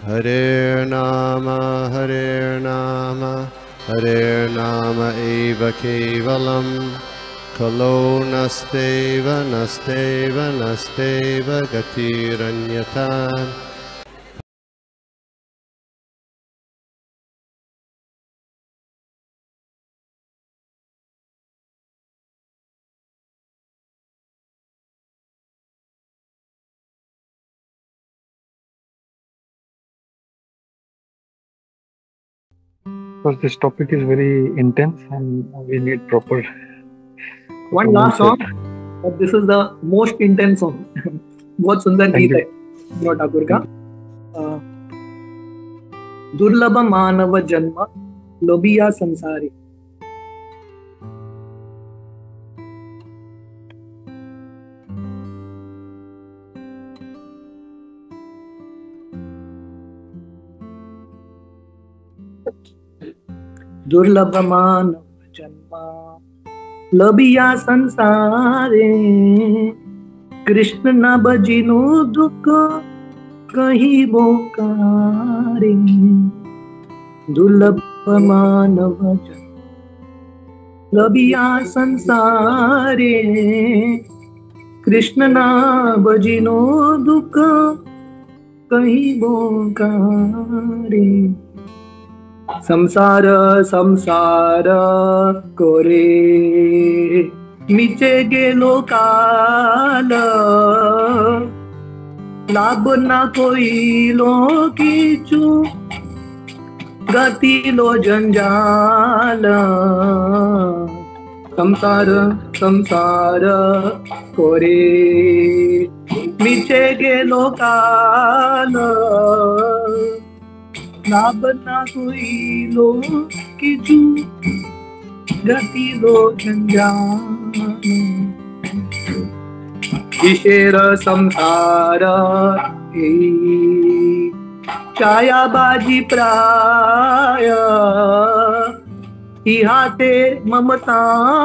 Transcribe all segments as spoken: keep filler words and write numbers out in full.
हरे नाम हरे नाम हरे नाम एव केवलम खलो नस्तेव नस्तेव नस्तेव गतिरन्यथा। Because this topic is very intense and we need proper One last song, but this is the most intense song. बहुत सुंदर गीत है मनोहर ठाकुर का। दुर्लभ मानव जन्म लोभिया संसारी। दुर्लभ मानव जन्म लोभिया संसारे, कृष्ण न बजिनो दुख कहीं बोकारे। दुर्लभ मानव जन्म लोभिया संसारे, कृष्ण न बजिनो दुख कहीं बोकारे। संसार संसार कोरे मीचे गेलो काल, लाभ ना कोई लो कीचू गति लो जंजाल। संसार संसार कोरे मीचे गेलो काल, लाभ ना कोई लो कीचू गति लो जंजाल। विशेर संसार छायाबाजी प्राय, इहाते ममता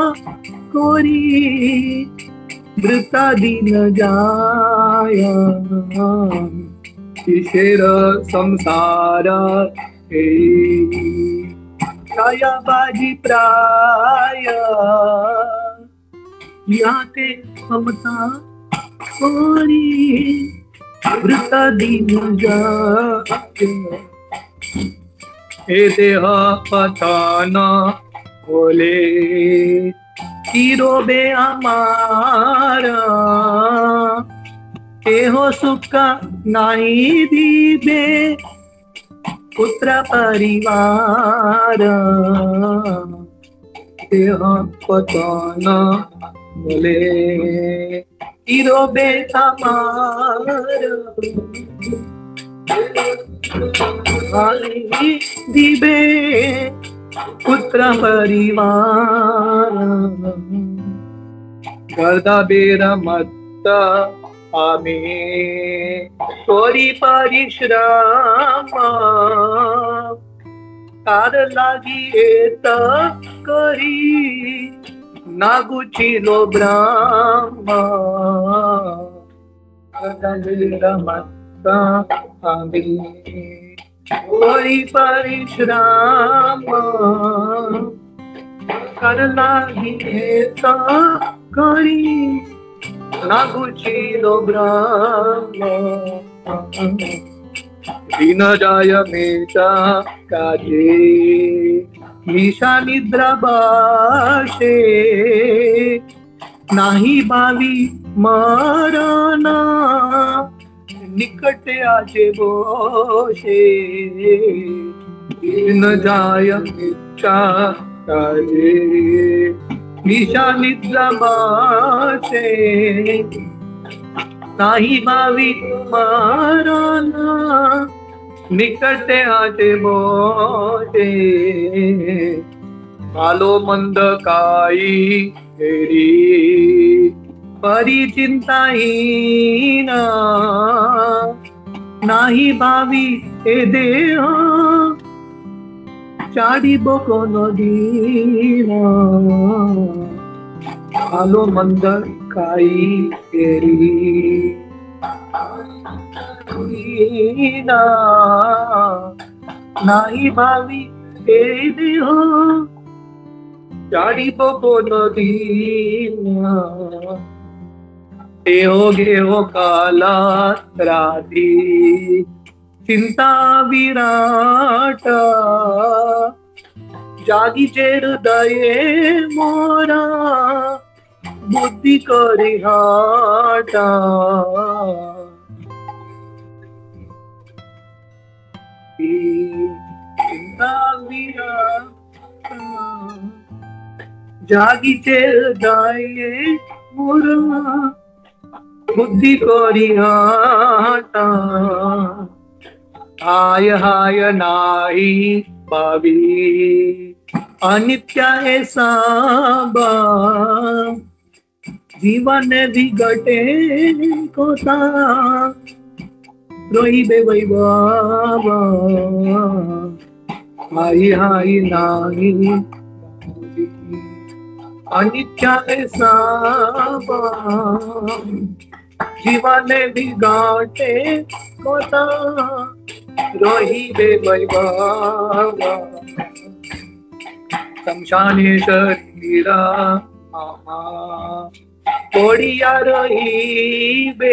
कोरी वृता दीन जाय। विशेर संसार छायाबाजी प्राय, याते ममता कोरी वृता दीन जाय। हे देह पतन बोले तीरो बे हमारा, एहो सुख नहीं दीबे पुत्र परिवार। देह पतन बोले तीरो बे हमारा, दीबे पुत्र परिवार। गर्दा बेरा मत आमे कोरी परिश्रम, कार लागी एत करी नागुचिलो ब्रह्म। गर्दा बेरा मत आमे कोरी परिश्रम, कार लागी एत करी नागुचिलो ब्रह्म। दीन जाय मेचा काजे निशा निद्रा बाशे, नाही बावी मरणा निकट आजे बोशे। दीन जाय मेचा काजे निशा निद्रा बाशे, नाही भावी मरणा निकट आजे बोशे। आलो मंद काई घेरी परी चिंताहीन, नाही भावी ए देह चाडी बोको नदीना। आलो मंद काई घेरी दीना नाही भावी ए देह जाड़िब कोन दीना एहो गेहो काला राधी चिंता विराट जागी चेर दये मोरा बुद्धि करी हाटा चिंता विराट जागी चेर दये मोरा बुद्धि करी हाटा हाय हाय नाही भावी अनित्य है साबा जीवन विघटे कोता रोहिबे वै बाबा हाय हाय नाही अनित्य है साबा जीवन विघटे कोता रोहिबे वै बाबा शमशाने शरीरा कोड़िया रोहिबे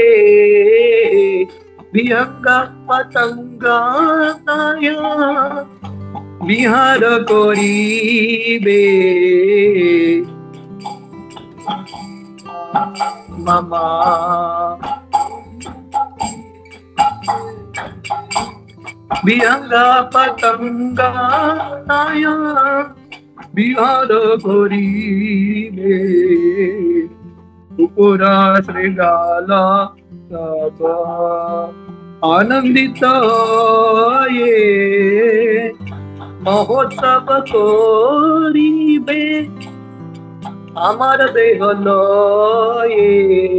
विहंग पतंगा नाया विहार कोरीबे मामा विहंगा पतंगा नाया विहार कोरीबे उपरा श्रीगाला साबा आनंदित ये महोत्सव कोरीबे आमार देह लये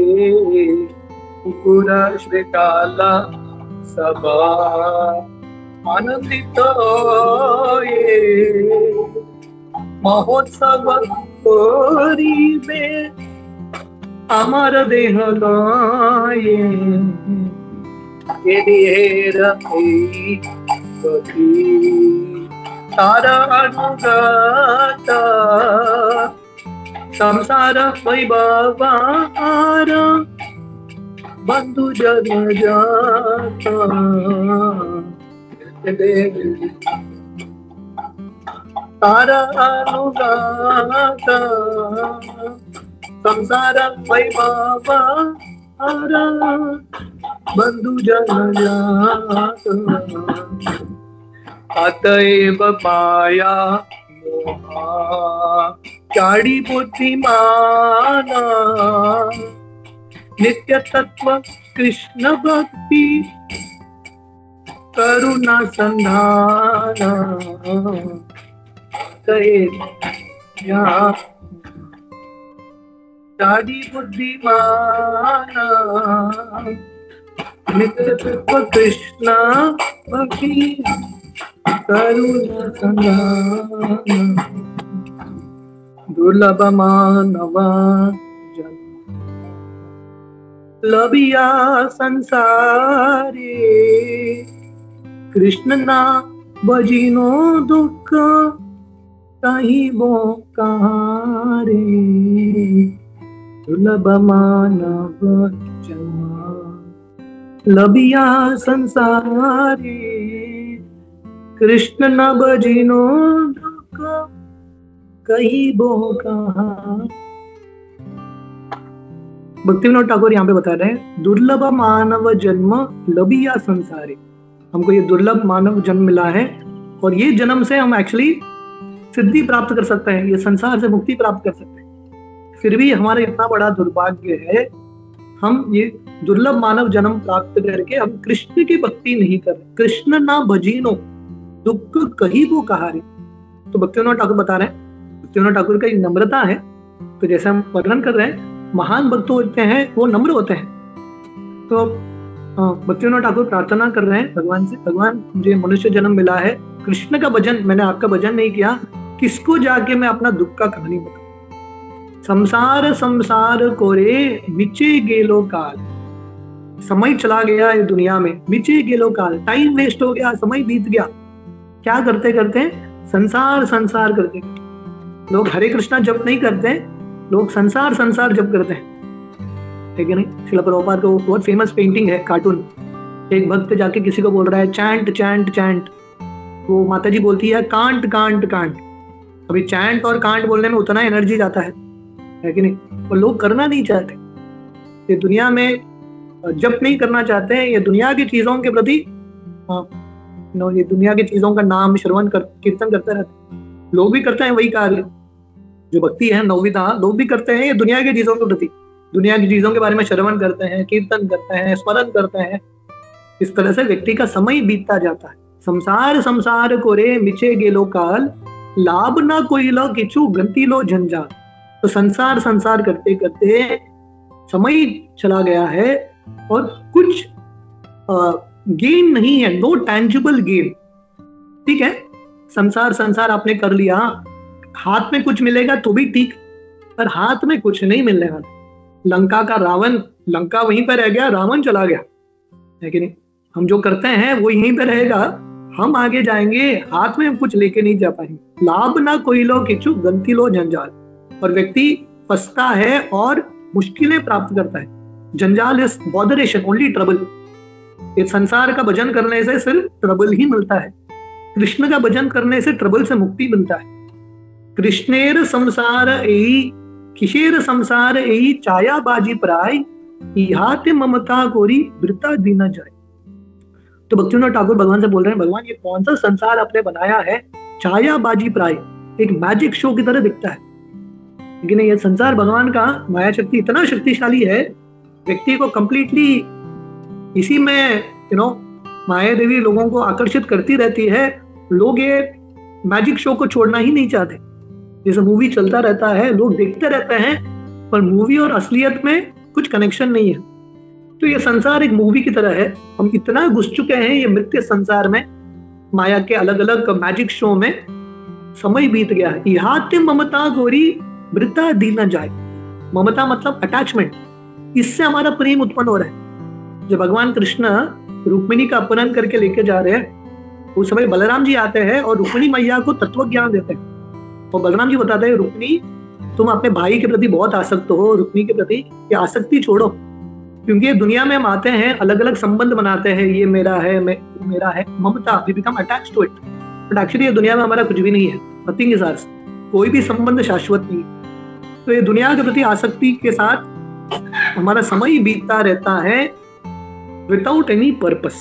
उपरा श्रीगाला साबा आनंदित ये महोत्सव कोरीबे आमार देह लये तारा अनुगत संसार वैभवार बंधु जन जाता तारा अनुगत संसार वैभव बंधु जन जात अतएव माया मोहा चाड़ी बुद्धिमाना नित्य तत्व कृष्ण भक्ति करुणा संधाना चाड़ी बुद्धिमाना नित्य तत्व कृष्ण भक्ति करुणा संधाना दुर्लभ मानवा लबिया संसारे कृष्ण ना बजिनो दुख कहीं वो कहाँ रे दुर्लभ मानव जन्मा लबिया संसारे कृष्ण ना बजिनो दुख कहीं वो कहाँ। भक्तिविनोद ठाकुर यहाँ पे बता रहे हैं दुर्लभ मानव जन्म लबिया संसारे, हमको ये दुर्लभ मानव जन्म मिला है और ये जन्म से हम एक्चुअली सिद्धि प्राप्त कर सकते हैं, ये संसार से मुक्ति प्राप्त कर सकते हैं। फिर भी हमारा इतना बड़ा दुर्भाग्य है हम ये दुर्लभ मानव जन्म प्राप्त करके हम कृष्ण की भक्ति नहीं कर रहे। कृष्ण ना भजीनो दुख कहीं वो कहा रे। तो भक्तिविनोद ठाकुर बता रहे हैं, भक्तिविनोद ठाकुर का एक नम्रता है। तो जैसे हम वर्णन कर रहे हैं महान भक्त होते हैं वो नम्र होते हैं। तो भक्तिविनोद ठाकुर प्रार्थना कर रहे हैं भगवान से, भगवान मुझे मनुष्य जन्म मिला है, कृष्ण का भजन मैंने आपका भजन नहीं किया, किसको जाके मैं अपना दुख का कहानी बताऊं। संसार संसार कोरे मिचे गेलो काल समय चला गया ये दुनिया में, मिचे गेलो काल, टाइम वेस्ट हो गया, समय बीत गया। क्या करते करते संसार संसार करते करते लोग हरे कृष्णा जप नहीं करते, लोग संसार संसार जप करते हैं, ठीक है नहीं। श्रील प्रभुपाद का वो बहुत फेमस पेंटिंग है, कार्टून। एक भक्त जाके किसी को बोल रहा है चैंट चैंट चैंट, वो माता जी बोलती है कांट कांट कांट। अभी चैंट और कांट बोलने में उतना एनर्जी जाता है, है कि नहीं। वो लोग करना नहीं चाहते, ये दुनिया में जप नहीं करना चाहते हैं, ये दुनिया की चीजों के प्रति नो ये दुनिया की चीजों का नाम श्रवण कर कीर्तन करते रहते। लोग भी करते हैं वही कार्य जो भक्ति है, नौविधा लोग भी करते हैं, ये दुनिया की चीजों के प्रति, दुनिया की चीजों के बारे में श्रवण करते हैं, कीर्तन करते हैं, स्मरण करते हैं। इस तरह से व्यक्ति का समय बीतता जाता है। संसार संसार को रे मिचे गेलो काल, लाभ ना कोई लो किचु गंती लो झंझाल। तो संसार संसार करते करते समय चला गया है और कुछ गेन नहीं है, नो टैंजिबल गेन, ठीक है। संसार संसार आपने कर लिया, हाथ में कुछ मिलेगा तो भी ठीक, पर हाथ में कुछ नहीं मिलने वाला। लंका का रावण, लंका वहीं पर रह गया, रावण चला गया, है कि नहीं। हम जो करते हैं वो यहीं पे रहेगा, हम आगे जाएंगे, हाथ में हम कुछ लेके नहीं जा पाएंगे। लाभ ना कोई लो किचु गंती लो जंजाल, और व्यक्ति फंसता है और मुश्किलें प्राप्त करता है। जंजाल इज बॉदरेशन, ओनली ट्रबल। इस संसार का भजन करने से सिर्फ ट्रबल ही मिलता है, कृष्ण का भजन करने से ट्रबल से मुक्ति मिलता है। कृष्णेर संसार एई किशेर संसार एई छाया बाजी प्राय, इहाते ममता कोरी वृता दीना जाए। तो भक्तिविनोद ठाकुर भगवान से बोल रहे हैं, भगवान ये कौन सा संसार आपने बनाया है, छाया बाजी प्राय, एक मैजिक शो की तरह दिखता है। लेकिन ये संसार भगवान का माया शक्ति इतना शक्तिशाली है, व्यक्ति को कंप्लीटली इसी में यू नो माया देवी लोगों को आकर्षित करती रहती है। लोग ये मैजिक शो को छोड़ना ही नहीं चाहते। जैसे मूवी चलता रहता है, लोग देखते रहते हैं, पर मूवी और असलियत में कुछ कनेक्शन नहीं है। तो ये संसार एक मूवी की तरह है, हम इतना घुस चुके हैं ये मिथ्य संसार में, माया के अलग अलग मैजिक शो में। समय बीत गया है, इहाते ममता गोरी वृता दी न जाए। ममता मतलब अटैचमेंट, इससे हमारा प्रेम उत्पन्न हो रहा है। जब भगवान कृष्ण रुक्मिणी का अपहरण करके लेके जा रहे हैं, उस समय बलराम जी आते हैं और रुक्मिणी मैया को तत्व ज्ञान देते हैं। और बलराम जी बताते हैं, रुक्मिणी तुम अपने भाई के प्रति बहुत आसक्त हो, रुक्मिणी के प्रति ये आसक्ति छोड़ो, क्योंकि ये दुनिया में हम आते हैं, अलग अलग संबंध बनाते हैं, ये मेरा है, मैं मेरा है, ममता, we become attached to it. But actually ये दुनिया में हमारा कुछ भी नहीं है, नथिंग इज आवर्स, कोई भी संबंध शाश्वत नहीं। तो ये दुनिया के प्रति आसक्ति के साथ हमारा समय बीतता रहता है विदाउट एनी पर्पस।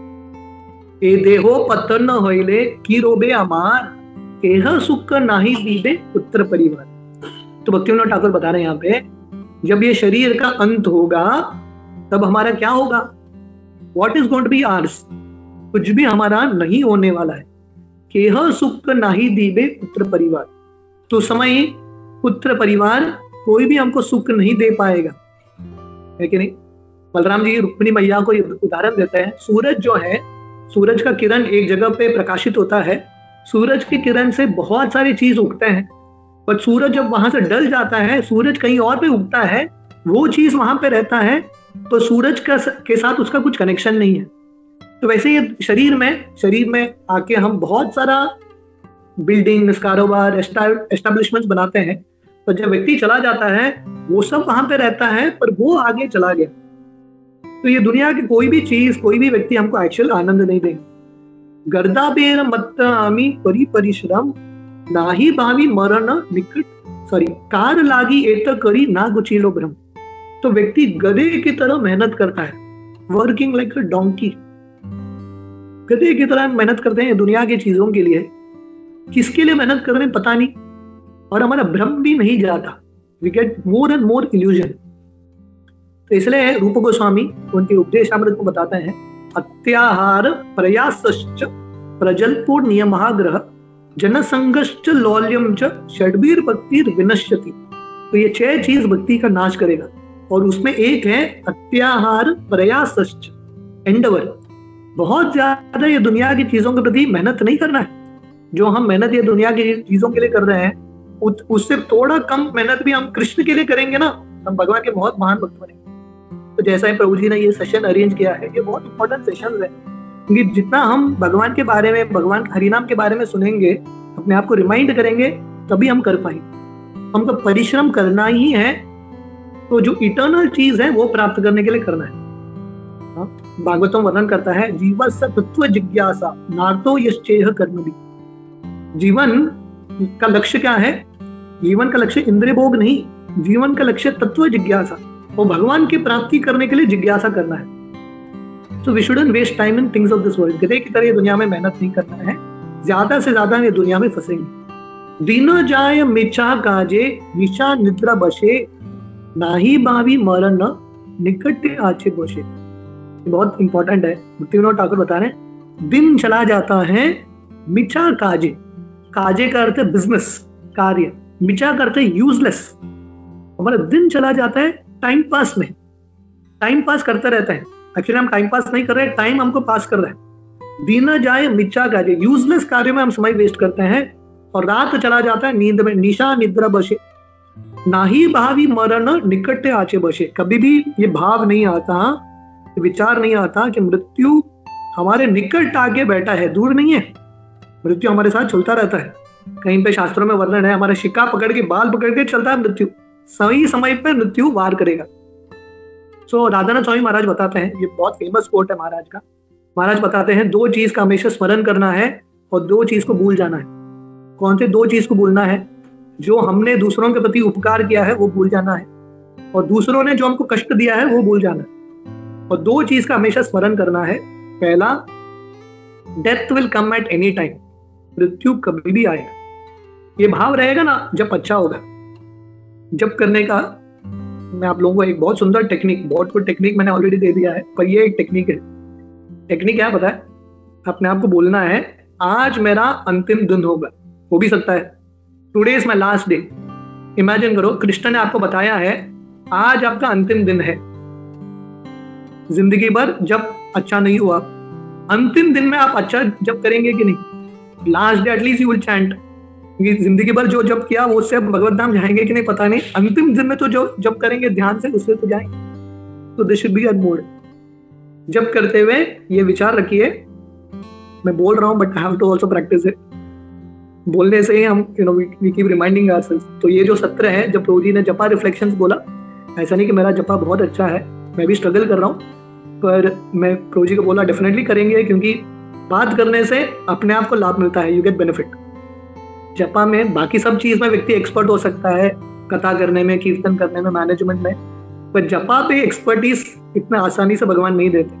ए देहो पतन होइले की रोबे अमार, एह सुख नाही दीबे पुत्र परिवार। तो भक्तिविनोद ठाकुर बता रहे हैं यहाँ पे, जब ये शरीर का अंत होगा तब हमारा क्या होगा, what is going to be ours, कुछ भी हमारा नहीं होने वाला है। केह सुख नाही दीबे पुत्र परिवार, तो समय पुत्र परिवार कोई भी हमको सुख नहीं दे पाएगा, है कि नहीं। बलराम जी रुक्मिणी मैया को उदाहरण देते हैं, सूरज जो है, सूरज का किरण एक जगह पे प्रकाशित होता है, सूरज के किरण से बहुत सारी चीज उगते हैं, पर सूरज जब वहां से डल जाता है, सूरज कहीं और पे उगता है, वो चीज वहां पे रहता है, तो सूरज का के साथ उसका कुछ कनेक्शन नहीं है। तो वैसे ये शरीर में शरीर में आके हम बहुत सारा बिल्डिंग्स, कारोबार, एस्टैब्लिशमेंट्स बनाते हैं, तो जब व्यक्ति चला जाता है वो सब वहां पे रहता है, पर वो आगे चला गया। तो ये दुनिया की कोई भी चीज, कोई भी व्यक्ति हमको एक्चुअल आनंद नहीं देंगे। गर्दा बेर मत आमी परि परिश्रम, नाही भावी मरण निकट, सॉरी कार लागी एत करी ना गुचीलो भ्रम। तो व्यक्ति गधे की तरह मेहनत करता है, वर्किंग लाइक अ डोंकी, गधे की तरह मेहनत करते हैं दुनिया की चीजों के लिए। किसके लिए मेहनत कर रहे हैं पता नहीं, और हमारा भ्रम भी नहीं जाता, we get more and more illusion. तो इसलिए रूप गोस्वामी उनके उपदेशामृत को बताते हैं, अत्याहार प्रयासश्च प्रजल्पो नियमाग्रह जनसंगश्च लौल्यम च षड्बीर भक्तिर विनश्यति। तो ये छह चीज भक्ति का नाश करेगा, और उसमें एक है अत्याहार प्रयासश्च, एंडवर। बहुत ज्यादा ये दुनिया की चीजों के प्रति मेहनत नहीं करना है। जो हम मेहनत ये दुनिया की चीजों के लिए कर रहे हैं, उससे थोड़ा कम मेहनत भी हम कृष्ण के लिए करेंगे ना, हम भगवान के बहुत महान भक्त बनेंगे। तो जैसा ही प्रभु जी ने ये सेशन अरेंज किया है, ये बहुत इंपॉर्टेंट सेशन है, क्योंकि जितना हम भगवान के बारे में, भगवान हरिनाम के बारे में सुनेंगे, अपने आप को रिमाइंड करेंगे, तभी हम कर पाएंगे। हमको परिश्रम करना ही है, तो जो इटर्नल चीज है वो प्राप्त करने के लिए करना है। भागवतम वर्णन करता है, जीवस्य तत्व जिज्ञासा नार्तो यश्चेह कर्मभि। जीवन का लक्ष्य क्या है? जीवन का लक्ष्य इंद्रिय भोग नहीं, जीवन का लक्ष्य तत्व जिज्ञासा, वो भगवान की प्राप्ति करने के लिए जिज्ञासा करना है। So we shouldn't waste time in things of this world. गधे की तरह ये दुनिया में मेहनत नहीं करना है, ज्यादा से ज्यादा ये दुनिया में फंसेंगे। दिन जाय मिच्छा काजे निशा निद्रा बसे, नाही भावी मरण निकट आचे बसे। बहुत इंपॉर्टेंट है। भक्तिविनोद ठाकुर बता रहे हैं, दिन चला जाता है मिच्छा काजे, काजे का अर्थ है बिजनेस, कार्य, मिच्छा का अर्थ है यूजलेस। हमारा दिन चला जाता है टाइम पास में, टाइम पास करते रहते हैं। एक्चुअली हम टाइम पास नहीं कर रहे, टाइम हमको पास कर रहा है। दिन जाए मिच्छा काजे, यूजलेस कार्य में हम समय वेस्ट करते हैं, और रात चला जाता है नींद में, निशा निद्रा बसे, नाही भावी मरण निकट आचे बसे। कभी भी ये भाव नहीं आता, विचार नहीं आता कि मृत्यु हमारे निकट आगे बैठा है, दूर नहीं है। मृत्यु हमारे साथ चलता रहता है। कहीं पे शास्त्रों में वर्णन है, हमारा शिका पकड़ के, बाल पकड़ के चलता है मृत्यु, सही समय पे मृत्यु वार करेगा। सो राधानाथ स्वामी महाराज बताते हैं, ये बहुत फेमस कोट है महाराज का। महाराज बताते हैं, दो चीज का हमेशा स्मरण करना है और दो चीज को भूल जाना है। कौन से दो चीज को भूलना है? जो हमने दूसरों के प्रति उपकार किया है वो भूल जाना है, और दूसरों ने जो हमको कष्ट दिया है वो भूल जाना है। और दो चीज का हमेशा स्मरण करना है। पहला, death will come at any time, मृत्यु कभी भी आएगा। ये भाव रहेगा ना जब अच्छा होगा। जब करने का मैं आप लोगों को एक बहुत सुंदर टेक्निक, बहुत कुछ टेक्निक मैंने ऑलरेडी दे दिया है, पर ये एक टेक्निक है। टेक्निक क्या पता है? अपने आप को बोलना है, आज मेरा अंतिम दिन होगा। हो भी सकता है today is my last day. Imagine करो, कृष्ण ने आपको बताया है आज आपका अंतिम दिन है। जिंदगी भर जब अच्छा नहीं हुआ, अंतिम दिन में आप अच्छा जब करेंगे कि नहीं? Last day at least you will chant. जिंदगी भर जो जब किया वो उससे भगवत धाम जाएंगे कि नहीं पता नहीं, अंतिम दिन में तो जो जब करेंगे ध्यान से उससे तो जाएंगे। तो this should be a mode. जब करते हुए ये विचार रखिए, मैं बोल रहा हूँ but I have to also practice it. बोलने से ही हम you know we keep reminding ourselves. तो ये जो सत्र है, जब प्रभु जी ने जपा रिफ्लेक्शंस बोला, ऐसा नहीं कि मेरा जपा बहुत अच्छा है, मैं भी स्ट्रगल कर रहा हूँ, पर मैं प्रभु जी को बोला डेफिनेटली करेंगे, क्योंकि बात करने से अपने आप को लाभ मिलता है, यू गेट बेनिफिट। जपा में बाकी सब चीज में व्यक्ति एक्सपर्ट हो सकता है, कथा करने में, कीर्तन करने में, मैनेजमेंट में, पर जपा पे एक्सपर्टीज इतना आसानी से भगवान नहीं देते।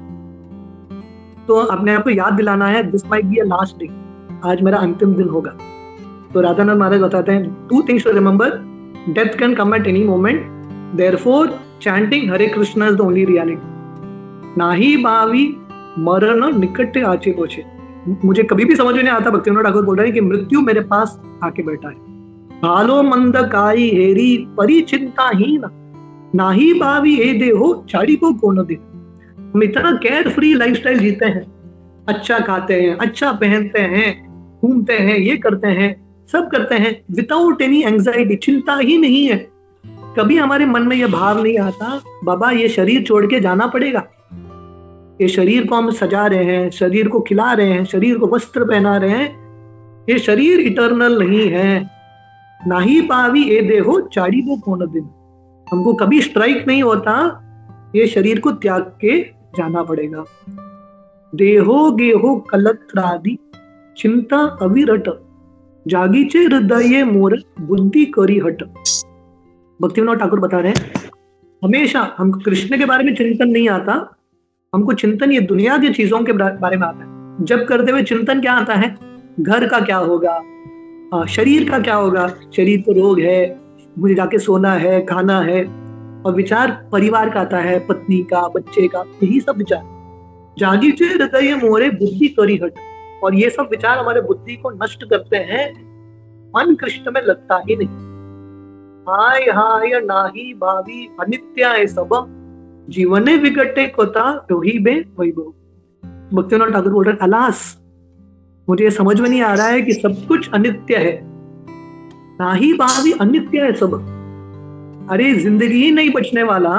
तो अपने आप को याद दिलाना है, this might be a last day, आज मेरा अंतिम दिन होगा। तो राधानाथ महाराज बताते हैं, two things to remember, death can come at any moment, therefore chanting Hare Krishna is the only reality. नाही भावी मरण निकट आचे पहुंचे। मुझे कभी भी समझ में नहीं आता, भक्तिविनोद ठाकुर बोल रहे हैं कि मृत्यु मेरे पास आके बैठा है। भालो मंद काई हेरी परी चिंताहीन, नाही भावी हे देहो चाड़ी को कोन दे। हम इतना केयर फ्री लाइफस्टाइल जीते हैं, अच्छा खाते हैं, अच्छा पहनते हैं, घूमते हैं, ये करते हैं, सब करते हैं विदाउट एनी एंजाइटी, चिंता ही नहीं है। कभी हमारे मन में यह भाव नहीं आता, बाबा ये शरीर छोड़ के जाना पड़ेगा। ये शरीर को हम सजा रहे हैं, शरीर को खिला रहे हैं, शरीर को वस्त्र पहना रहे हैं, ये शरीर इटर्नल नहीं है। नाही पावी ए देहो चाड़ी को कोन दिन। हमको कभी स्ट्राइक नहीं होता, ये शरीर को त्याग के जाना पड़ेगा। देहो गेहो कलत्रादि चिंता अविरट, जागीचे हृदय मोर बुद्धि करी हट। भक्तिविनोद ठाकुर बता रहे हैं, हमेशा हमको कृष्ण के बारे में चिंतन नहीं आता, हमको चिंतन ये दुनिया की चीजों के बारे में आता है। जब करते हुए चिंतन क्या आता है? घर का क्या होगा, शरीर का क्या होगा, शरीर को रोग है, मुझे जाके सोना है, खाना है, और विचार परिवार का आता है, पत्नी का, बच्चे का, यही सब विचार। जागीचे हृदय मोरे बुद्धि करी हट, और ये सब विचार हमारे बुद्धि को नष्ट करते हैं, मन कृष्ण में लगता ही नहीं। हाय हाय नाही भावी अनित्य है सब, जीवने विगटे कोता रोही बे वैभव। भक्तिविनोद ठाकुर बोल रहे हैं, अलास मुझे समझ में नहीं आ रहा है कि सब कुछ अनित्य है। नाही भावी अनित्य है सब। अरे जिंदगी ही नहीं बचने वाला,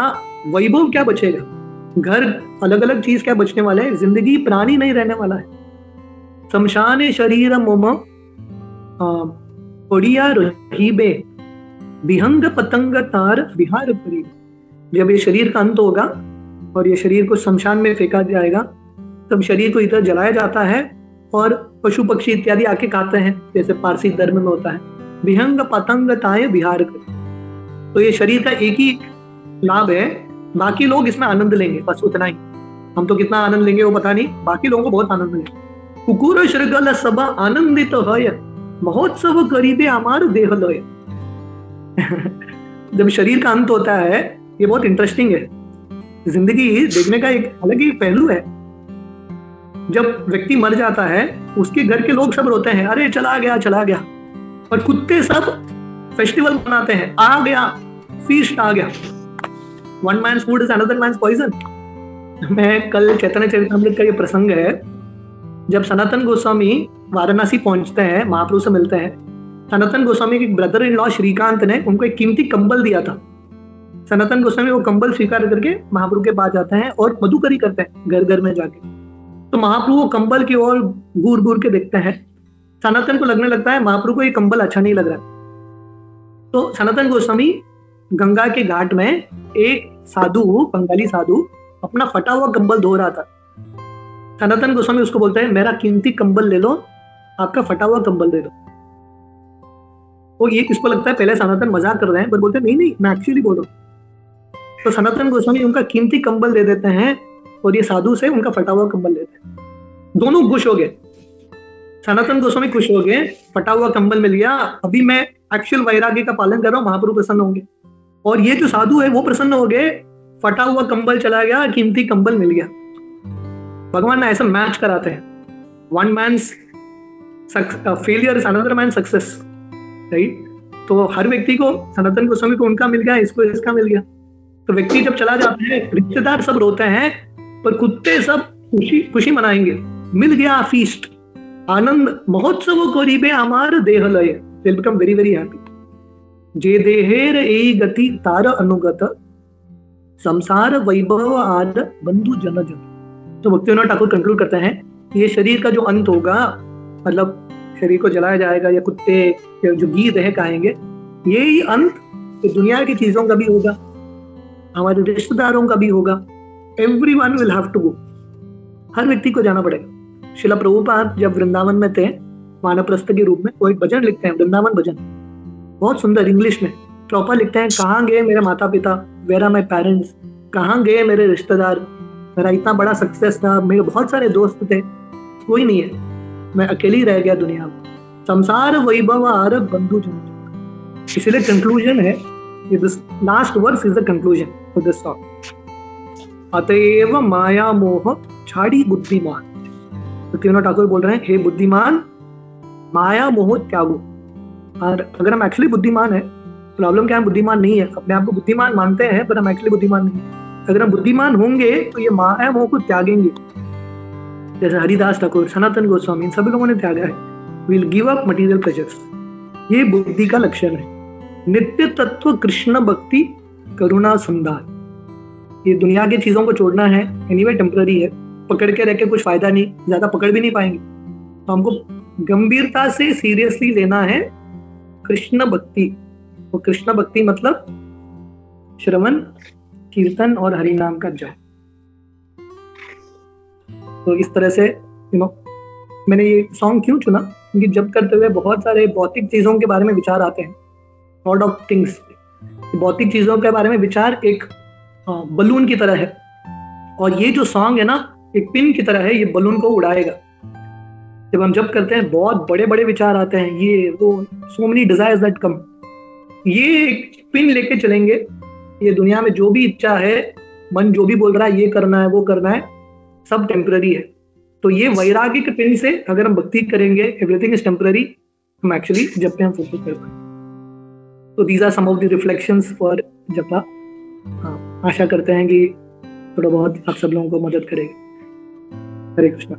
वैभव क्या बचेगा, घर अलग अलग चीज क्या बचने वाला है, जिंदगी प्राणी नहीं रहने वाला है। शमशाने शरीर मोम पड़िया रहीबे विहंग पतंग तार विहार करीब। जब ये शरीर का अंत होगा और ये शरीर को शमशान में फेंका जाएगा, तब शरीर को इधर जलाया जाता है और पशु पक्षी इत्यादि आके खाते हैं, जैसे पारसी धर्म में होता है। विहंग पतंग ताय विहार करीब। तो ये शरीर का एक ही लाभ है, बाकी लोग इसमें आनंद लेंगे, बस उतना ही। हम तो कितना आनंद लेंगे वो पता नहीं, बाकी लोगों को बहुत आनंद लेंगे। कुकुर श्रृगल सब आनंदित है, महोत्सव करीबे हमार देह लय। जब शरीर का अंत होता है, ये बहुत इंटरेस्टिंग है, जिंदगी देखने का एक अलग ही पहलू है। जब व्यक्ति मर जाता है, उसके घर के लोग सब रोते हैं, अरे चला गया चला गया, और कुत्ते सब फेस्टिवल मनाते हैं, आ गया, फीस्ट आ गया। One man's food is another man's poison. मैं कल चैतन्य चरितामृत का ये प्रसंग है, जब सनातन गोस्वामी वाराणसी पहुंचते हैं, महाप्रभु से मिलते हैं। सनातन गोस्वामी के ब्रदर इन लॉ श्रीकांत ने उनको एक कीमती कंबल दिया था। सनातन गोस्वामी वो कंबल स्वीकार करके महाप्रभु के पास जाते हैं और मधुकरी करते हैं घर घर में जाके। तो महाप्रभु वो कंबल की ओर घूर घूर के देखते हैं। सनातन को लगने लगता है महाप्रभु को ये कंबल अच्छा नहीं लग रहा। तो सनातन गोस्वामी गंगा के घाट में एक साधु, बंगाली साधु, अपना फटा हुआ कंबल धो रहा था। सनातन गोस्वामी उसको बोलते हैं, मेरा कीमती कंबल ले लो, आपका फटा हुआ कंबल दे दो। वो ये किसको लगता है पहले सनातन मजाक कर रहे हैं, पर बोलते हैं नहीं नहीं मैं एक्चुअली बोल रहा हूँ। तो सनातन गोस्वामी उनका कीमती कंबल दे देते हैं और ये साधु से उनका फटा हुआ कंबल लेते हैं। दोनों खुश हो गए, सनातन गोस्वामी खुश हो गए, फटा हुआ कंबल मिल गया, अभी मैं एक्चुअल वैराग्य का पालन कर रहा हूँ, महाप्रभु प्रसन्न होंगे। और ये जो साधु है वो प्रसन्न हो गए, फटा हुआ कंबल चला गया, कीमती कंबल मिल गया। भगवान ने ऐसा मैच कराते हैं, one man's failure is another man success, right. तो हर व्यक्ति को, सनातन गोस्वामी को उनका मिल गया, इसको इसका मिल गया। तो व्यक्ति जब चला जाता है, रिश्तेदार सब रोते हैं, पर कुत्ते सब खुशी खुशी मनाएंगे, मिल गया फीस्ट, आनंद महोत्सव करीबे हमार देह लय, they will become very very happy. जे देहेर ए गति तार अनुगत, संसार वैभव आद बंधु जन जन। तो भक्तिविनोद ठाकुर कंक्लूड करते हैं, ये शरीर का जो अंत होगा, मतलब शरीर को जलाया जाएगा या कुत्ते या जो गीत है खाएंगे, यही अंत तो दुनिया की चीजों का भी होगा, हमारे रिश्तेदारों का भी होगा। Everyone will have to go, हर व्यक्ति को जाना पड़ेगा। श्रील प्रभुपाद जब वृंदावन में थे वानप्रस्थ के रूप में, वो एक भजन लिखते हैं, वृंदावन भजन, बहुत सुंदर इंग्लिश में। प्रॉपर लिखते हैं, कहाँ गए मेरे माता पिता, वेर आर माय पेरेंट्स, कहाँ गए मेरे रिश्तेदार, मेरा इतना बड़ा सक्सेस था, मेरे बहुत सारे दोस्त थे, कोई नहीं है, मैं अकेली रह गया दुनिया में। संसार वैभव आर बंधु जन। इसलिए कंक्लूजन है, this last verse is the conclusion for this song. अतएव माया मोह छाड़ी बुद्धिमान। भक्तिविनोद ठाकुर बोल रहे हैं, हे बुद्धिमान, माया मोह त्यागो। और अगर हम एक्चुअली बुद्धिमान है, प्रॉब्लम क्या है, बुद्धिमान नहीं है, अपने आप को बुद्धिमान मानते हैं पर हम एक्चुअली बुद्धिमान नहीं है। अगर हम बुद्धिमान होंगे तो ये माया मोह को त्यागेंगे, जैसे हरिदास ठाकुर, सनातन गोस्वामी, इन सभी लोगों ने त्यागा है। Will give up material pleasures, ये बुद्धि का लक्षण है। नित्य तत्व कृष्ण भक्ति करुणा संधान, ये दुनिया की चीजों को छोड़ना है, एनीवे टेम्पररी है, पकड़ के रह के कुछ फायदा नहीं, ज्यादा पकड़ भी नहीं पाएंगे। तो हमको गंभीरता से सीरियसली लेना है कृष्ण भक्ति। और कृष्ण भक्ति मतलब श्रवण, कीर्तन और हरि नाम का जप। तो इस तरह से यू नो मैंने ये सॉन्ग क्यों चुना, क्योंकि जब करते हुए बहुत सारे भौतिक चीजों के बारे में विचार आते हैं, लॉट ऑफ थिंग्स। भौतिक चीजों के बारे में विचार एक बलून की तरह है, और ये जो सॉन्ग है ना, एक पिन की तरह है, ये बलून को उड़ाएगा। जब हम जब करते हैं बहुत बड़े बड़े विचार आते हैं, ये वो so many desires that come, ये एक पिन लेके चलेंगे। ये दुनिया में जो भी इच्छा है, मन जो भी बोल रहा है ये करना है वो करना है, सब टेम्पररी है। तो ये वैराग्य के पिन से अगर हम भक्ति करेंगे, एवरीथिंग इज टेम्पररी, हम एक्चुअली जप पे हम फोकस कर पाएंगे। तो these are some of the reflections for japa. हाँ, आशा करते हैं कि थोड़ा बहुत आप सब लोगों को मदद करेगा। हरे कृष्णा।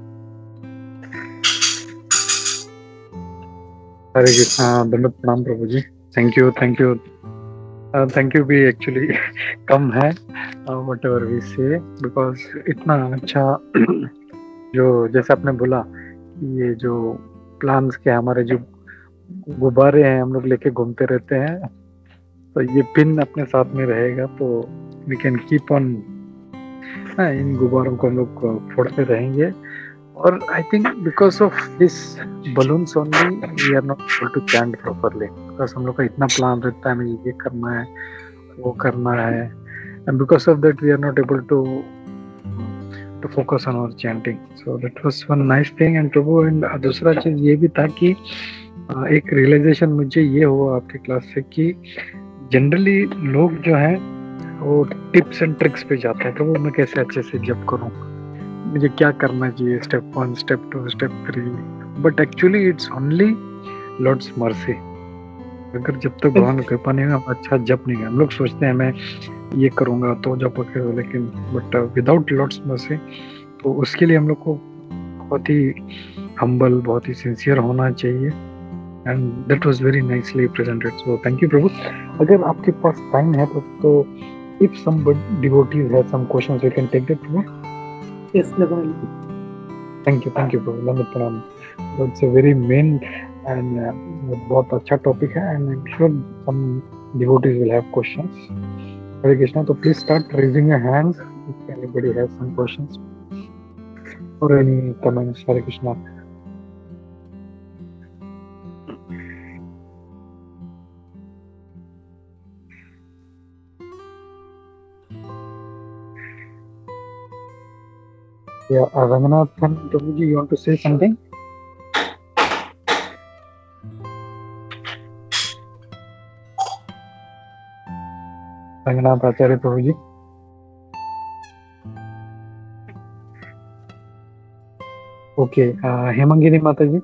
हरे कृष्णा। दंडवत प्रणाम प्रभु जी। Thank you thank you thank you भी एक्चुअली कम है, whatever we say, because इतना अच्छा जो जैसे आपने बोला कि ये जो प्लान्स के हमारे जो गुब्बारे हैं हम लोग लेके घूमते रहते हैं, तो ये पिन अपने साथ में रहेगा तो वी कैन कीप ऑन, इन गुब्बारों को हम लोग फोड़ते रहेंगे। और I think because of this balloons only we are not able to chant properly, because हम लोग का इतना प्लान रहता है, हमें ये करना है वो करना है, and because of that we are not able to to focus on our chanting. So that was one nice thing. And प्रभु, एंड दूसरा चीज ये भी था कि एक रियलाइजेशन मुझे ये हुआ आपकी क्लास से कि जनरली लोग जो हैं वो टिप्स एंड ट्रिक्स पे जाते हैं, प्रभु मैं कैसे अच्छे से जप करूं, मुझे क्या करना चाहिए, step one, step two, step three, but actually it's only Lord's mercy. अगर जब तक भगवान की कृपा नहीं है हम अच्छा जप नहीं है, हम लोग सोचते हैं मैं ये करूंगा तो जप करूँ, लेकिन बट विदाउट लॉर्ड्स मर्सी, तो उसके लिए हम लोग को बहुत ही हम्बल, बहुत ही सिंसियर होना चाहिए। And that was very nicely presented, so thank you प्रभु। अगर आपके पास टाइम है तो, तो if some devotees have some questions we can take that प्रभु। Yes, definitely. Thank you, thank you, Prabhu. Namaste Pranam. It's a very main and uh, बहुत अच्छा टॉपिक है, and I'm sure some devotees will have questions. Hare Krishna. So please start raising your hands if anybody has some questions or any comments. Hare Krishna. Yeah, uh, Ranganathan, Prabhuji, you want to say something? Ranganath Acharya Prabhuji. Okay, uh, Hemangiri Mataji.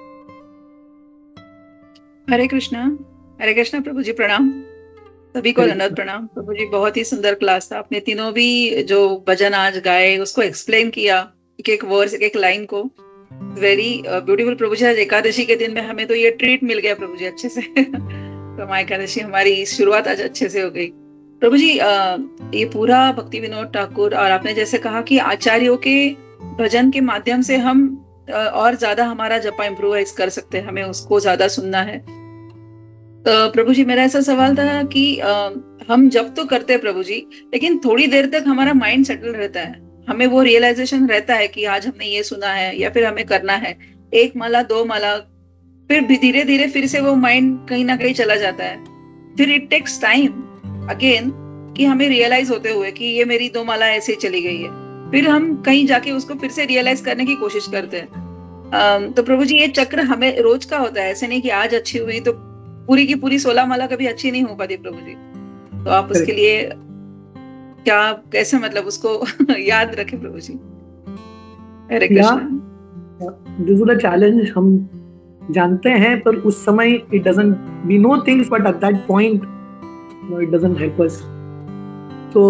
हरे कृष्णा, हरे कृष्णा प्रभु जी, प्रणाम सभी को, दंडवत प्रणाम प्रभु जी। बहुत ही सुंदर class था, आपने तीनों भी जो भजन आज गाए उसको एक्सप्लेन किया, एक एक वर्स, एक एक लाइन को, वेरी ब्यूटीफुल प्रभु जी। आज एकादशी के दिन में हमें तो ये ट्रीट मिल गया प्रभु जी अच्छे से तो माँ एकादशी हमारी शुरुआत आज अच्छे से हो गई प्रभु जी। uh, ये पूरा भक्ति विनोद ठाकुर, और आपने जैसे कहा कि आचार्यों के भजन के माध्यम से हम uh, और ज्यादा हमारा जपा इम्प्रूवाइज कर सकते हैं, हमें उसको ज्यादा सुनना है। तो प्रभु जी मेरा ऐसा सवाल था कि आ, हम जब तो करते हैं प्रभु जी, लेकिन थोड़ी देर तक हमारा माइंड सेटल रहता है, हमें वो रियलाइजेशन रहता है कि आज हमने ये सुना है या फिर हमें करना है, एक माला दो माला, फिर भी धीरे धीरे फिर से वो माइंड कहीं ना कहीं चला जाता है। फिर इट टेक्स टाइम अगेन कि हमें रियलाइज होते हुए कि ये मेरी दो माला ऐसे चली गई है, फिर हम कहीं जाके उसको फिर से रियलाइज करने की कोशिश करते हैं। तो प्रभु जी ये चक्र हमें रोज का होता है, ऐसे नहीं कि आज अच्छी हुई तो पूरी की पूरी सोलह माला कभी अच्छी नहीं हो पाती प्रभु जी। तो आप उसके लिए क्या, कैसे मतलब उसको याद रखें प्रभु जी। Hare Krishna. This is the challenge, हम जानते हैं पर उस समय it doesn't, we know things but at that point it doesn't help us. तो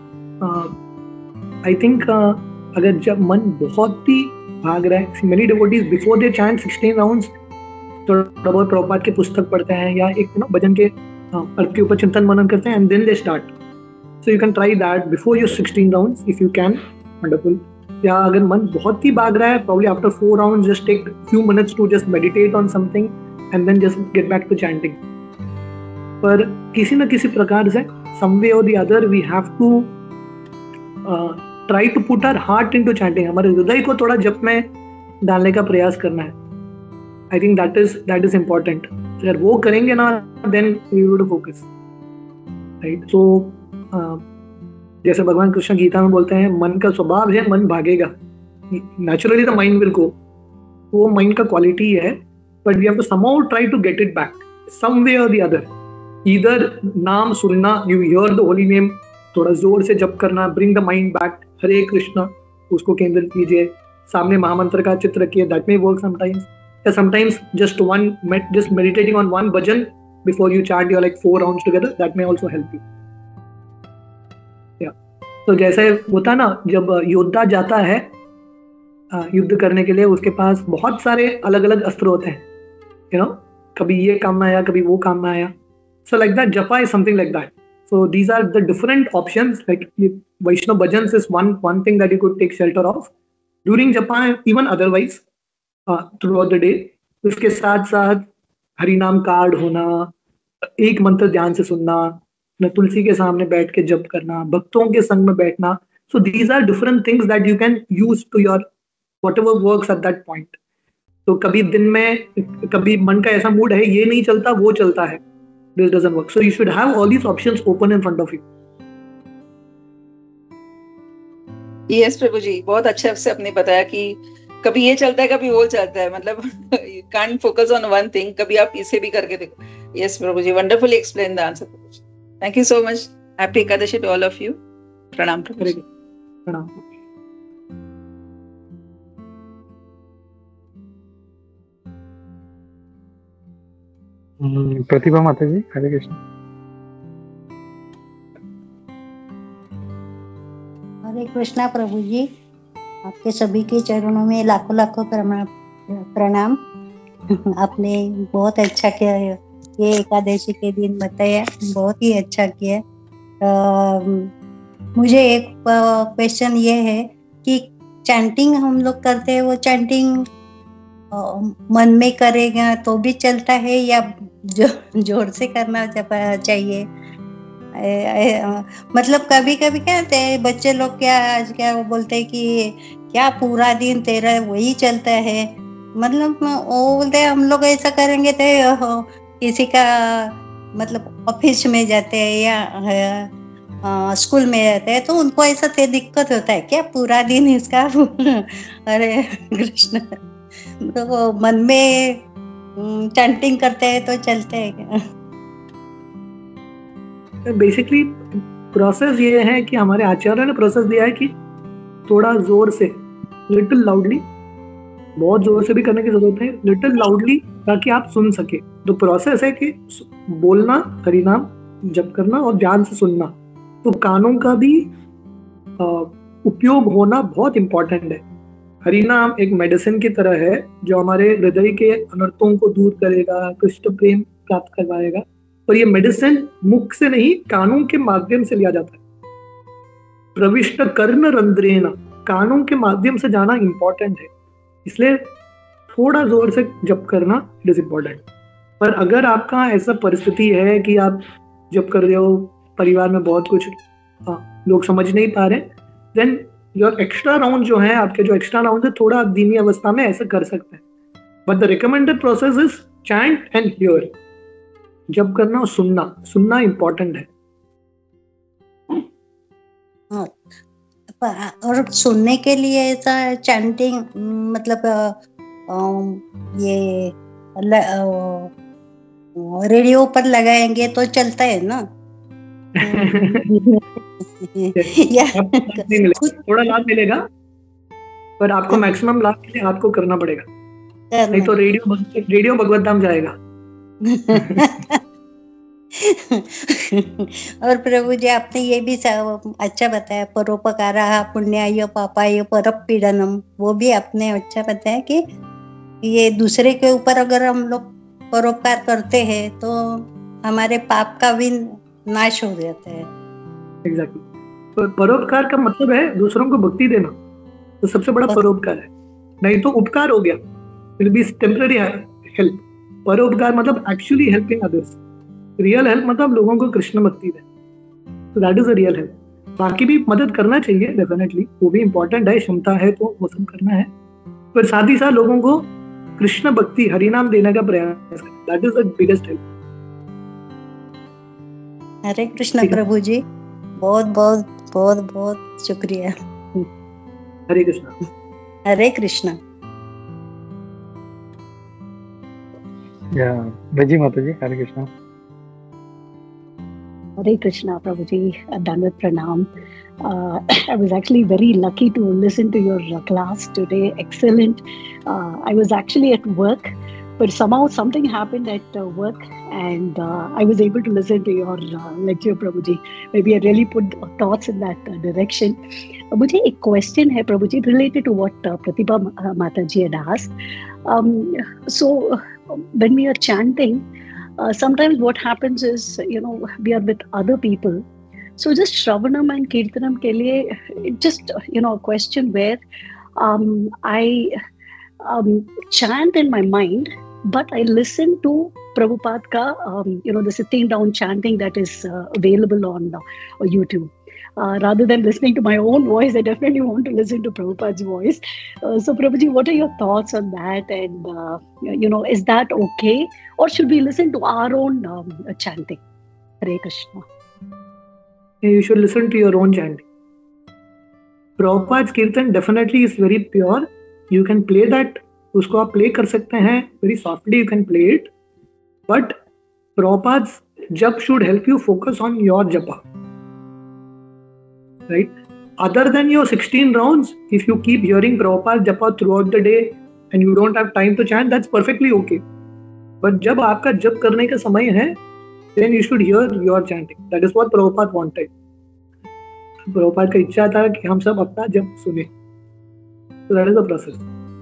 आई थिंक अगर जब मन बहुत ही भाग रहा है, many devotees before they chant sixteen rounds थोड़ा बहुत प्रभुपाद की पुस्तक पढ़ते हैं या एक ना भजन के अर्थ के ऊपर चिंतन मनन करते हैं, and then they start. So you can try that before your sixteen rounds if you can, wonderful. या अगर मन बहुत ही भाग रहा है, probably after four rounds just take few minutes to just meditate on something and then just get back to chanting. पर किसी न किसी प्रकार से some way or the other we have to uh, try to put our heart into chanting. हमारे हृदय को थोड़ा जप में डालने का प्रयास करना है। I think that is that is important. अगर वो करेंगे ना, then we will focus, right? So uh, जैसे भगवान कृष्ण गीता में बोलते हैं, मन का स्वभाव है मन भागेगा, naturally the mind will go. वो माइंड का क्वालिटी है, but we have to somehow try to get it back some way और द अदर। ईदर नाम सुनना, you hear the holy name, थोड़ा जोर से जप करना, bring the mind back, Hare Krishna उसको केंद्रित कीजिए, सामने महामंत्र का चित्र रखिए, दैट मे वर्क समटाइम्स। या sometimes just one just meditating on one bhajan before you chart your like four rounds together, that may also help you. तो जैसे होता ना, जब योद्धा जाता है युद्ध करने के लिए, उसके पास बहुत सारे अलग अलग अस्त्र होते हैं, यू नो, कभी ये काम में आया, कभी वो काम में आया। So like that japa is something like that. So these are the different options. Like Vaishnav bhajans is one one thing that you could take shelter of during japa, even otherwise uh, throughout the day. उसके साथ साथ हरिनाम card होना, एक मंत्र ध्यान से सुनना, न तुलसी के सामने बैठ के जप करना, भक्तों के संग में बैठना. So these are different things that you can use to your whatever works at that point. तो कभी दिन में कभी मन का ऐसा मूड है ये नहीं चलता वो चलता है, this doesn't work. So you should have all these options open in front of you. Yes प्रभु जी, बहुत अच्छे से आपने बताया कि कभी ये चलता है कभी वो चलता है, मतलब you can't focus on one thing, कभी आप इसे भी करके देखो. Yes Prabhu ji, wonderfully explained the answer Prabhu ji. Thank you so much. Happy Ekadashi to all of you. प्रणाम प्रभु जी. प्रणाम. प्रतिभा माता जी, हरे कृष्ण. हरे कृष्णा प्रभु जी, आपके सभी के चरणों में लाखों लाखों प्रणाम. आपने बहुत अच्छा किया, ये एकादशी के दिन बताया, बहुत ही अच्छा किया. आ, मुझे एक क्वेश्चन ये है कि चैंटिंग हम लोग करते हैं, वो चैंटिंग मन में करेगा तो भी चलता है या जो जोर से करना चाहिए? मतलब कभी कभी क्या होते हैं बच्चे लोग, क्या आज क्या वो बोलते हैं कि क्या पूरा दिन तेरा वही चलता है, मतलब वो बोलते हैं हम लोग ऐसा करेंगे तो किसी का मतलब ऑफिस में जाते हैं या आ, स्कूल में जाते हैं तो उनको ऐसा तो दिक्कत होता है क्या पूरा दिन इसका? अरे कृष्ण, तो मन में चैंटिंग करते हैं तो चलते हैं क्या? बेसिकली प्रोसेस ये है कि हमारे आचार्य ने प्रोसेस दिया है कि थोड़ा जोर से, लिटिल लाउडली, बहुत जोर से भी करने की जरूरत है, लिटिल लाउडली, ताकि आप सुन सके. तो प्रोसेस है कि बोलना, हरिनाम जप करना और ध्यान से सुनना. तो कानों का भी आ, उपयोग होना बहुत इम्पोर्टेंट है. हरिनाम एक मेडिसिन की तरह है जो हमारे हृदय के अनर्थों को दूर करेगा, कृष्ण प्रेम प्राप्त करवाएगा. और ये मेडिसिन मुख से नहीं, कानों के माध्यम से लिया जाता है. प्रविष्ट कर्ण रंध्रेण, कानों के माध्यम से जाना इम्पोर्टेंट है. इसलिए थोड़ा जोर से जप करना इट इज इम्पोर्टेंट. पर अगर आपका ऐसा परिस्थिति है कि आप जप कर रहे हो, परिवार में बहुत कुछ आ, लोग समझ नहीं पा रहे, देन योर एक्स्ट्रा राउंड जो है, आपके जो एक्स्ट्रा राउंड है, थोड़ा धीमी अवस्था में ऐसा कर सकते हैं. But the recommended process is chant and hear. जब करना और सुनना, सुनना इम्पोर्टेंट है. और सुनने के लिए ऐसा चैंटिंग मतलब ये रेडियो पर लगाएंगे तो चलता है ना? या थोड़ा लाभ मिलेगा, पर आपको मैक्सिमम लाभ के लिए आपको करना पड़ेगा, नहीं तो रेडियो रेडियो भगवत धाम जाएगा. और प्रभु जी आपने ये भी अच्छा बताया, परोपकाराः पुण्याय पापाय परपीडनम, वो भी आपने अच्छा बताया कि ये दूसरे के ऊपर अगर हम लोग परोपकार करते हैं तो हमारे पाप का भी नाश हो जाता है. एग्जैक्टली. तो परोपकार का मतलब है दूसरों को भक्ति देना, तो सबसे बड़ा परोपकार है. नहीं तो उपकार हो गया, विल बी टेम्पररी हेल्प. परोपकार मतलब actually helping others. Real help मतलब लोगों को कृष्ण भक्ति दे. तो that is a real help. बाकी भी मदद करना चाहिए डेफिनेटली, वो भी इम्पोर्टेंट है, क्षमता है तो वो सब करना है, पर साथ ही साथ लोगों को कृष्ण भक्ति, हरिनाम देने का प्रयास करना, that is the biggest help. Hare Krishna प्रभु जी, बहुत बहुत बहुत बहुत शुक्रिया. हरे कृष्ण. हरे कृष्ण. या रजी माता जी, हरे Krishna. Hare Krishna, Prabhuji, Dandavat Pranam. Uh, I was actually very lucky to listen to your uh, class today. Excellent. Uh, I was actually at work, but somehow something happened at uh, work and uh, I was able to listen to your uh, lecture, Prabhuji. Maybe I really put thoughts in that uh, direction. Uh, मुझे एक question है, Prabhuji, related to what uh, Pratibha uh, Mataji had asked. Um, so, uh, when we are chanting, uh, sometimes what happens is, you know, we are with other people. So just Shravanam and Kirtanam ke liye, just, you know, a question where um, I um, chant in my mind, but I listen to Prabhupada ka, um, you know, the sitting down chanting that is uh, available on uh, YouTube. Uh, rather than listening to my own voice, I definitely want to listen to Prabhupada's voice. Uh, so, Prabhuji, what are your thoughts on that? And, uh, you know, is that okay? Or should we listen to our own um, chanting? Hare Krishna. You should listen to your own chanting. Prabhupada's Kirtan definitely is very pure. You can play that. Usko aap play kar sakte hain. Very softly you can play it. But Prabhupada's jap should help you focus on your japa. Right? Other than your sixteen rounds, if you keep hearing Prabhupada japa throughout the day and you don't have time to chant, that's perfectly okay. But जब आपका जप करने का समय है, then you should hear your chanting. That is what Prabhupada wanted. Prabhupada का इच्छा था कि हम सब अपना जप सुने. So that is the process.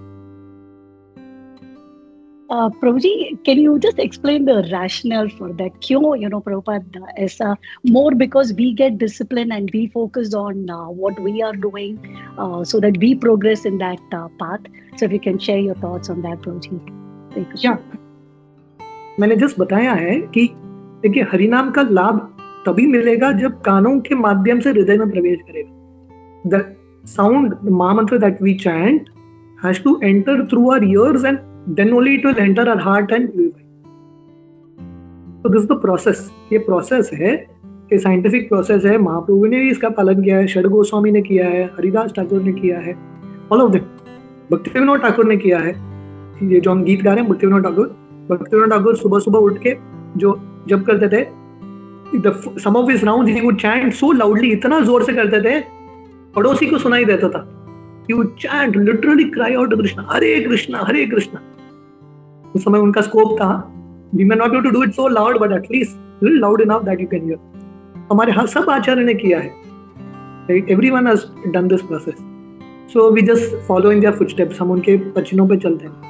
Uh, Prabhuji, can you just explain the rationale for that? Kyun, you know, Prabhupada, aisa, more because we get discipline and we focus on uh, what we are doing uh, so that we progress in that uh, path. So if you can share your thoughts on that, Prabhuji. Yeah. मैंने just बताया है कि देखिए हरिनाम का लाभ तभी मिलेगा जब कानों के माध्यम से हृदय में प्रवेश करेगा. The sound, the महामंत्र that we chant has to enter through our ears and then only it will enter our heart and purify. So this is the process. ये process है, ये scientific process है. महाप्रभु ने भी इसका पालन किया है, षड गोस्वामी ने किया है, हरिदास ठाकुर ने किया है, all of them. भक्ति विनोद ठाकुर ने किया है. ये जो हम गीत गा रहे हैं, भक्ति विनोद ठाकुर, भक्ति विनोद ठाकुर सुबह सुबह उठ के जो जब करते थे, the some of his rounds he would chant so loudly, इतना जोर से करते थे, पड़ोसी को सुनाई देता था. He would chant, literally cry out to Krishna, Hare Krishna, Hare Krishna. उस समय उनका स्कोप था. We may not be able to do it so loud, but at least little loud enough that you can hear. हमारे हर सब आचार्य ने किया है. Right? Everyone has done this process. So we just follow in their footsteps. हम उनके पचनों पे चलते हैं.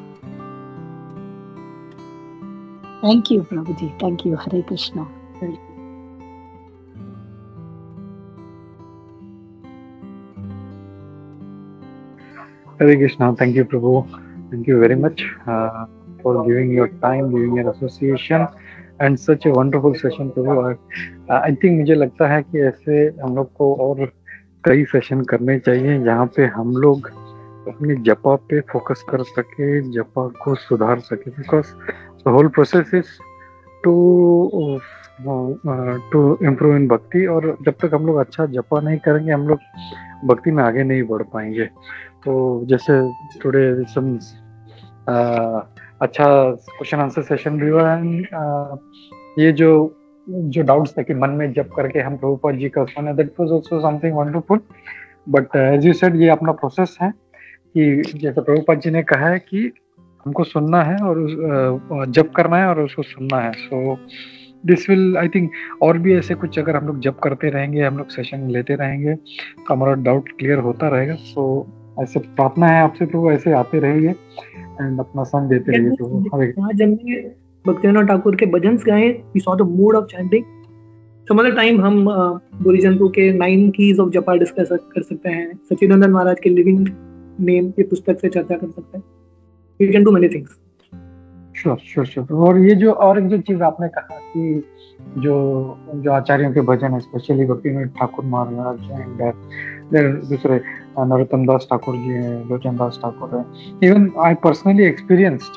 Thank you, Prabhuji. Thank you. Hare Krishna. Hare Hare Krishna. Thank you, Prabhu. Thank you very much uh, for giving your time, giving your association and such a wonderful session, Prabhu. Uh, I think मुझे लगता है कि ऐसे हम लोग को और कई सेशन करने चाहिए जहाँ पे हम लोग अपनी जपा पे फोकस कर सके, जपा को सुधार सके. Because the whole process is to uh, to improve in bhakti. और जब तक हम लोग अच्छा जपा नहीं करेंगे, हम लोग भक्ति में आगे नहीं बढ़ पाएंगे. तो जैसे टुडे सम अच्छा क्वेश्चन आंसर सेशन भी हुआ है. ये जो जो डाउट्स थे कि मन में जप करके हम प्रभुपाद जी का सुने, that was also something wonderful. But as you said, ये अपना प्रोसेस है कि जैसे प्रभुपाद जी ने कहा है कि हमको सुनना है और uh, जप करना है और उसको सुनना है. So this will, I think, और भी ऐसे कुछ अगर हम लोग जप करते रहेंगे, हम लोग सेशन लेते रहेंगे, तो हमारा डाउट क्लियर होता रहेगा. सो ऐसे प्रार्थना है आपसे प्रभु, ऐसे आते रहिए एंड अपना संग देते रहिए प्रभु. जब हमने भक्तिविनोद ठाकुर के भजन गाए, we saw the mood of chanting. Some other time हम बोरीजंतु के nine keys of japa discuss कर सकते हैं. सच्चिदानंद महाराज के लिविंग नेम की पुस्तक से चर्चा कर सकते हैं. We can do many things. Sure sure sure. और ये जो और एक जो चीज आपने कहा कि जो जो आचार्यों के भजन है, स्पेशली भक्तिविनोद ठाकुर महाराज एंड दूसरे नरोत्तम दास ठाकुर जी हैं, लोचन दास ठाकुर हैं. इवन आई पर्सनली एक्सपीरियंस्ड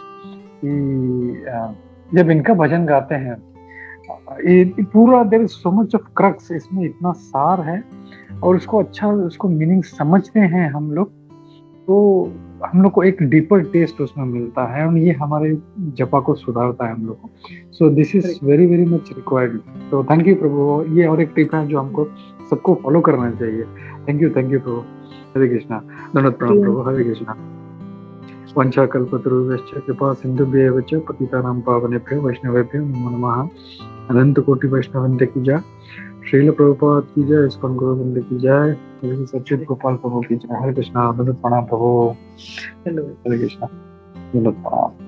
कि जब इनका भजन गाते हैं, ये पूरा there is so much of crux, इसमें इतना सार है और उसको अच्छा उसको मीनिंग समझते हैं हम लोग, तो हम लोग को एक डीपर टेस्ट उसमें मिलता है और ये हमारे जपा को सुधारता है हम लोग को. So this is very very much required. तो थैंक यू प्रभु. ये और एक टिप है जो हमको सबको फॉलो करना चाहिए. थैंक यू थैंक यू प्रभु. हरे कृष्णा. दंडवत प्रणाम प्रभु. हरे कृष्णा. वंशा कल्पतरुभ्यश्च कृपा सिन्धुभ्येव च पतितानां पावनेभ्यो वैष्णवेभ्यो नमो नमः. अनंत कोटि वैष्णववृंद की जय. श्रील प्रभुपाद की जय. इस्कॉन गोविंद की जय. सच्चिद गोपाल प्रभु की जय. हरे कृष्णा. दंडवत प्रणाम प्रभु. हरे कृष्णा. दंडवत प्रणाम.